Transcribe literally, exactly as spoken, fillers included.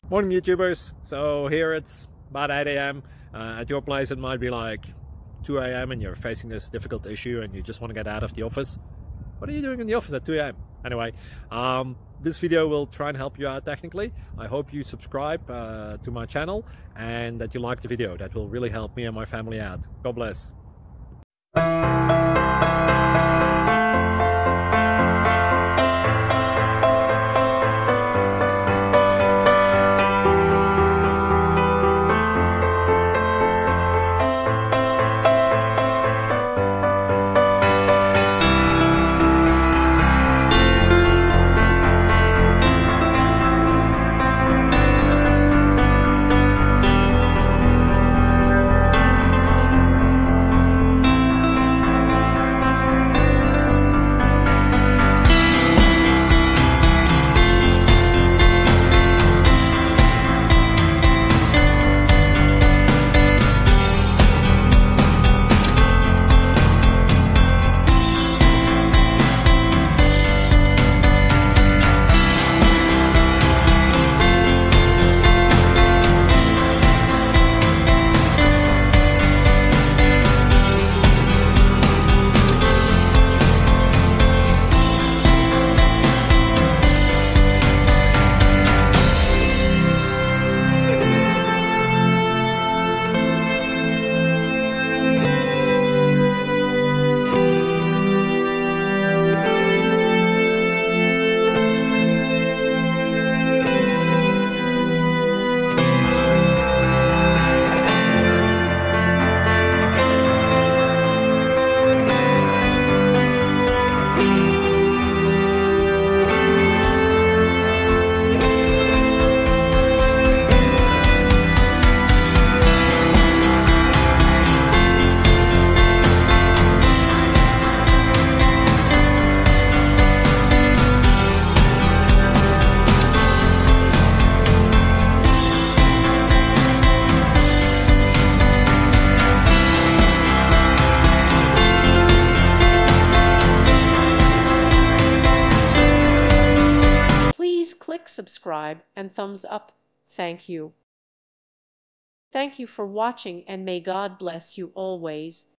Morning YouTubers. So here it's about eight A M Uh, at your place it might be like two A M and you're facing this difficult issue and you just want to get out of the office. What are you doing in the office at two A M? Anyway, um, this video will try and help you out technically. I hope you subscribe uh, to my channel and that you like the video. That will really help me and my family out. God bless. Click subscribe and thumbs up. Thank you. Thank you for watching and may God bless you always.